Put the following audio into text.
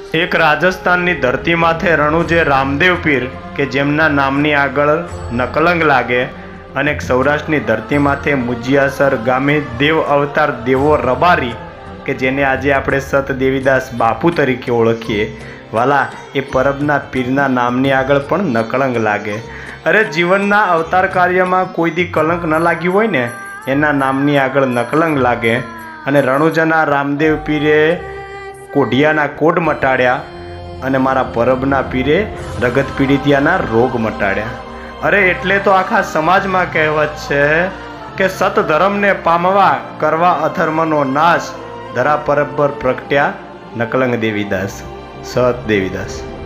एक રાજસ્થાનની ધરતી માથે રણુજે રામદેવ પીર કે જેમના નામની આગળ નકલંગ લાગે, અને એક સૌરાષ્ટ્રની ધરતી માથે મુજિયાસર ગામે દેવ અવતાર દેવો રબારી કે જેને આજે આપણે સત દેવીદાસ બાપુ તરીકે ઓળખીએ, વાલા એ પરબના પીરના નામની આગળ પણ નકલંગ લાગે। અરે જીવનના અવતાર કાર્યમાં કોઈ દી કલંક ન લાગ્યું હોય ને એના નામની આગળ નકલંગ લાગે। અને રણુજાના રામદેવ પીરે કોઢિયાના કોડ મટાડ્યા અને મારા પરબના પીરે રગત પીડિતિયાના રોગ મટાડ્યા। અરે એટલે તો આખા સમાજમાં કહેવત છે કે સત ધર્મને પામવા કરવા અધર્મનો નાશ, ધરા પરબ પર પ્રગટ્યા નકલંગ દેવીદાસ। સત દેવીદાસ।